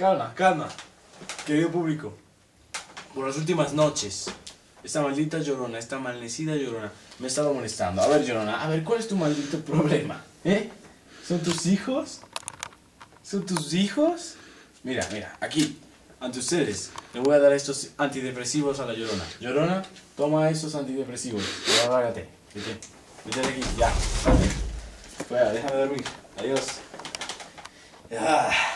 Calma, calma. Querido público, por las últimas noches, esta maldita Llorona, esta maldecida Llorona, me ha estado molestando. A ver, Llorona, a ver, ¿cuál es tu maldito problema? ¿Son tus hijos? ¿Son tus hijos? Mira, mira, aquí, ante ustedes, le voy a dar estos antidepresivos a la Llorona. Llorona, toma estos antidepresivos. Ahora lárgate. Vete, vete de aquí, ya. Fuera, déjame dormir. Adiós. Ah.